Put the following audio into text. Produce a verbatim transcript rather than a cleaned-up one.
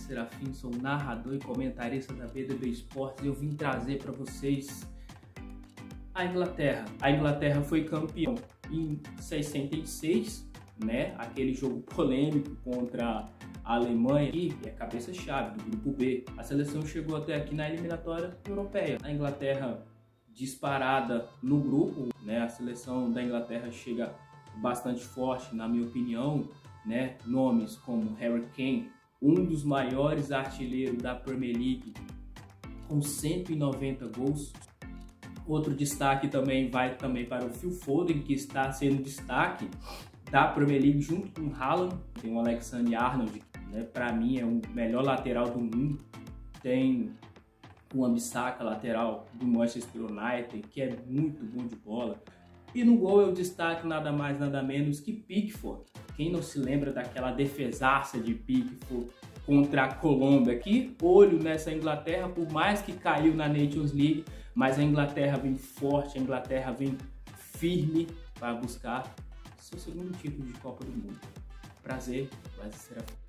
Serafim, sou narrador e comentarista da B D B Esportes e eu vim trazer para vocês a Inglaterra. A Inglaterra foi campeão em sessenta e seis, né? Aquele jogo polêmico contra a Alemanha, e é cabeça-chave do grupo B. A seleção chegou até aqui na eliminatória europeia. A Inglaterra disparada no grupo, né? A seleção da Inglaterra chega bastante forte, na minha opinião, né? Nomes como Harry Kane, um dos maiores artilheiros da Premier League, com cento e noventa gols. Outro destaque também vai também para o Phil Foden, que está sendo destaque da Premier League junto com o Haaland. Tem o Alexander-Arnold, né? Para mim é o melhor lateral do mundo. Tem o Wan-Bissaka, lateral do Manchester United, que é muito bom de bola. E no gol eu destaco nada mais nada menos que Pickford. Quem não se lembra daquela defesaça de Pickford contra a Colômbia? Que olho nessa Inglaterra, por mais que caiu na Nations League, mas a Inglaterra vem forte, a Inglaterra vem firme para buscar seu segundo título de Copa do Mundo. Prazer, vai ser